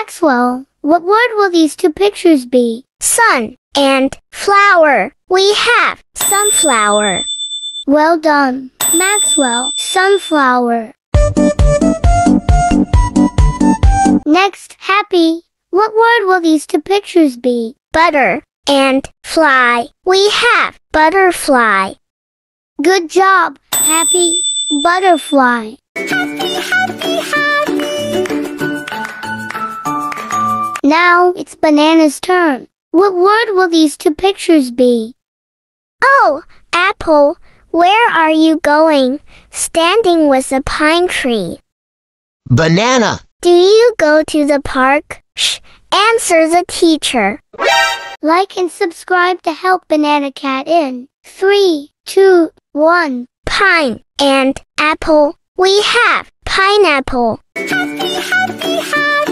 Maxwell, what word will these two pictures be? Sun and flower. We have sunflower. Well done, Maxwell. Sunflower. Next, Happy, what word will these two pictures be? Butter and fly. We have butterfly. Good job, Happy. Butterfly. Happy, happy, happy. Now it's Banana's turn. What word will these two pictures be? Oh, Apple, where are you going? Standing with a pine tree. Banana. Do you go to the park? Shh, answer the teacher. Like and subscribe to help Banana Cat in 3, 2, 1. Pine and apple. We have pineapple. Happy, happy, happy.